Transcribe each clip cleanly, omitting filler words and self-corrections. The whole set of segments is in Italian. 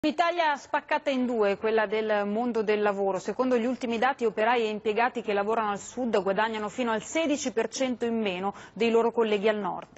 L'Italia spaccata in due, quella del mondo del lavoro. Secondo gli ultimi dati, operai e impiegati che lavorano al sud guadagnano fino al 16% in meno dei loro colleghi al nord.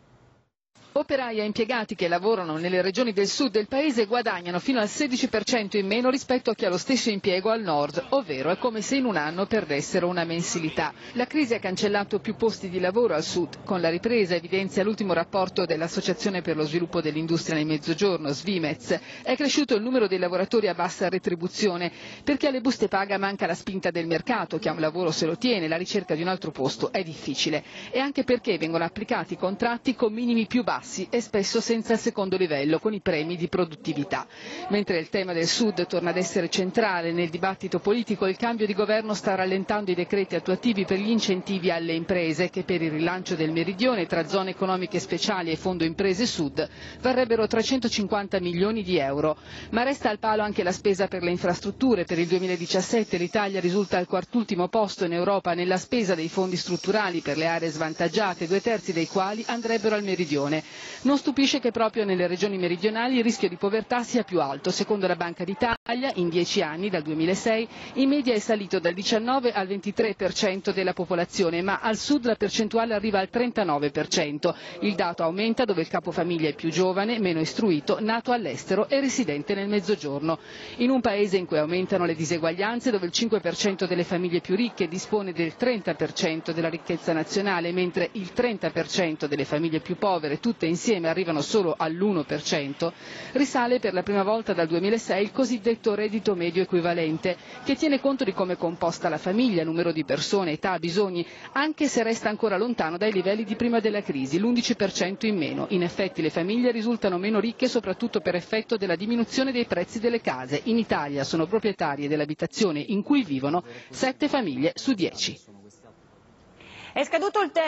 Operai e impiegati che lavorano nelle regioni del sud del paese guadagnano fino al 16% in meno rispetto a chi ha lo stesso impiego al nord, ovvero è come se in un anno perdessero una mensilità. La crisi ha cancellato più posti di lavoro al sud. Con la ripresa, evidenzia l'ultimo rapporto dell'Associazione per lo sviluppo dell'industria nel Mezzogiorno, Svimez, è cresciuto il numero dei lavoratori a bassa retribuzione, perché alle buste paga manca la spinta del mercato, chi ha un lavoro se lo tiene, la ricerca di un altro posto è difficile, e anche perché vengono applicati contratti con minimi più bassi e spesso senza il secondo livello, con i premi di produttività. Mentre il tema del Sud torna ad essere centrale nel dibattito politico, il cambio di governo sta rallentando i decreti attuativi per gli incentivi alle imprese, che per il rilancio del meridione tra zone economiche speciali e Fondo Imprese Sud varrebbero 350 milioni di euro. Ma resta al palo anche la spesa per le infrastrutture. Per il 2017 l'Italia risulta al quartultimo posto in Europa nella spesa dei fondi strutturali per le aree svantaggiate, 2/3 dei quali andrebbero al meridione. Non stupisce che proprio nelle regioni meridionali il rischio di povertà sia più alto. Secondo la Banca d'Italia, in 10 anni, dal 2006, in media è salito dal 19 al 23% della popolazione, ma al sud la percentuale arriva al 39%. Il dato aumenta dove il capofamiglia è più giovane, meno istruito, nato all'estero e residente nel Mezzogiorno. In un paese in cui aumentano le diseguaglianze, dove il 5% delle famiglie più ricche dispone del 30% della ricchezza nazionale, mentre il 30% delle famiglie più povere, tutte insieme, arrivano solo all'1%, risale per la prima volta dal 2006 il cosiddetto reddito medio equivalente, che tiene conto di come è composta la famiglia, numero di persone, età, bisogni, anche se resta ancora lontano dai livelli di prima della crisi, l'11% in meno. In effetti le famiglie risultano meno ricche soprattutto per effetto della diminuzione dei prezzi delle case. In Italia sono proprietarie dell'abitazione in cui vivono 7 famiglie su 10. È scaduto il